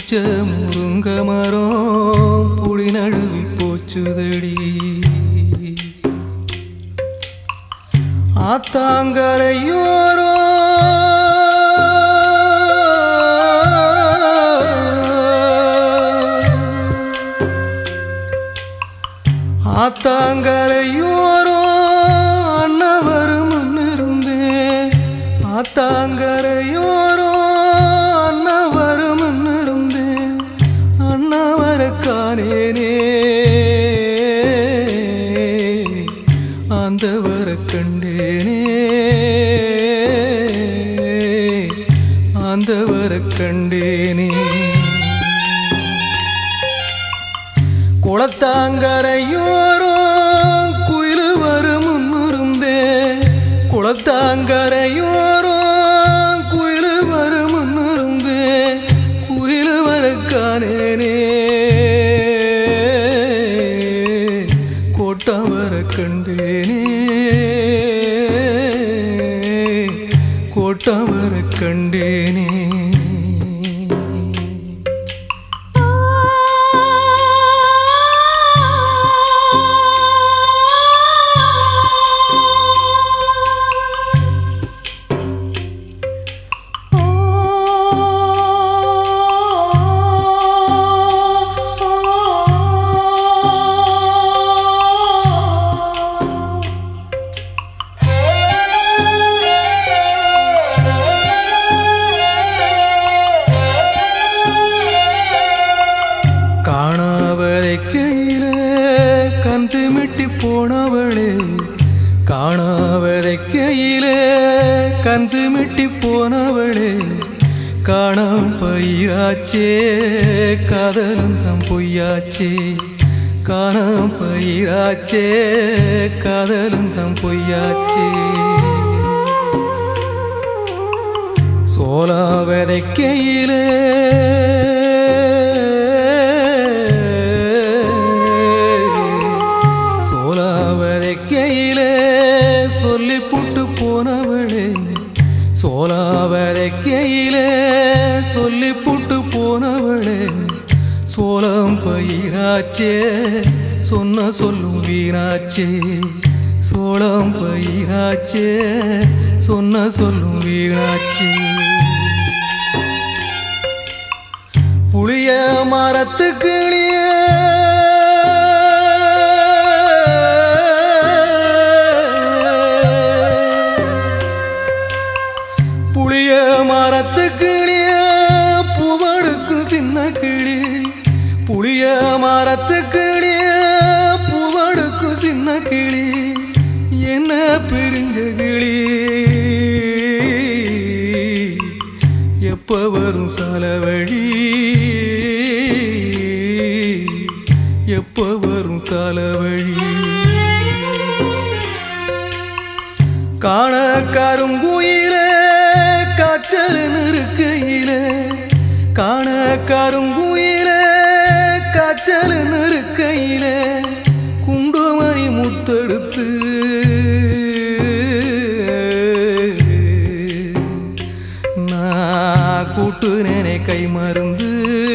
புடிச்ச முருங்க மரம் புடி நழுவி போச்சுதடி ஆத்தாங்கரையோரோ ஆத்தாங்கரையோரோ அண்ணவரும் இருந்தேன் ஆத்தாங்கரையோரோ அண்ணவரும் இருந்தேன் அண்ணவர காணேனே ஆந்தவர கண்டேனே ஆந்தவர கண்டேனே குளத்தாங்கரையோரோ குயிலு வரும் முன்னிருந்தே குளத்தாங்கரையோரோ குயிலு வரும் முன்னிருந்தே குயிலு வர காணேனே கோட்டம் வர கண்டேனே கோட்டம் வர கண்டேனே கன்சிமிட்டி போனவளே காணாவதைக்கையிலே கன்சிமிட்டி போனவளே காணாம் பயிராச்சே காதலும் தம் பொய்யாச்சே காணாம் பயிராச்சே காதலும் தம் பொய்யாச்சே சோலாவதைக்கையிலே சொல்லி புட்டு போனவளே சோலாவதைக்கையிலே சொல்லி புட்டு போனவளே சோளம் பயிராச்சே சொன்ன சொல்லும் வீணாச்சே சோளம் பயிராச்சே சொன்ன சொல்லும் வீணாச்சே புளிய மரத்துக்கிளியே மரத்துக்கிளிய பூவடுக்கு சின்ன கிளி புளிய மரத்துக்கிளிய பூவடுக்கு சின்ன கிளி என்ன பிரிஞ்ச கிளி எப்ப வரும் சாலவழி எப்ப வரும் சாலவழி காண கருங்குயிலே காய்ச்சல் இருக்கையிலே காண கருங்குயிலே காய்ச்சல் இருக்கையிலே குண்டுமணி முத்தெடுத்து நான் கூட்டுனேனே கை மருந்து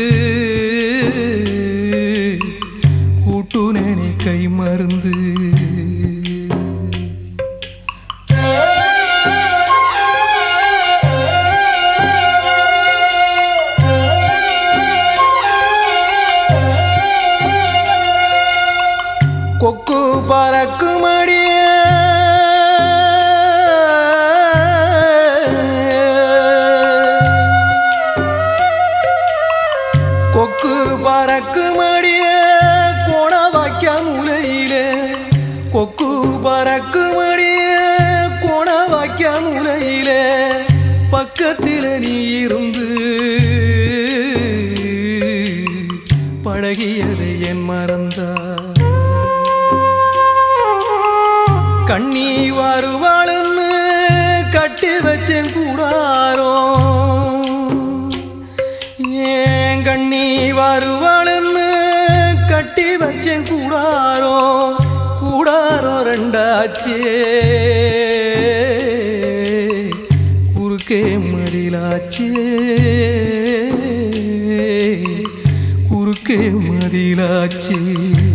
கூட்டுனேனே கை மருந்து கொக்கு பறக்குமடிய கொக்கு பறக்குமடிய கோண வாக்கிய மூலையிலே கொக்கு பறக்குமடிய கோண வாக்கிய மூலையிலே பக்கத்திலே நீ இருந்து பழகியதை என் மறந்தா கண்ணி வருவாளுன்னு கட்டி வச்சேன் கூடாரோ ஏன் கண்ணி வருவாளுன்னு கட்டி வச்சேன் கூடாரோ கூடாரோ ரெண்டாச்சே குறுக்கே மடிலாச்சே ஊருக்கே மதிலாச்சு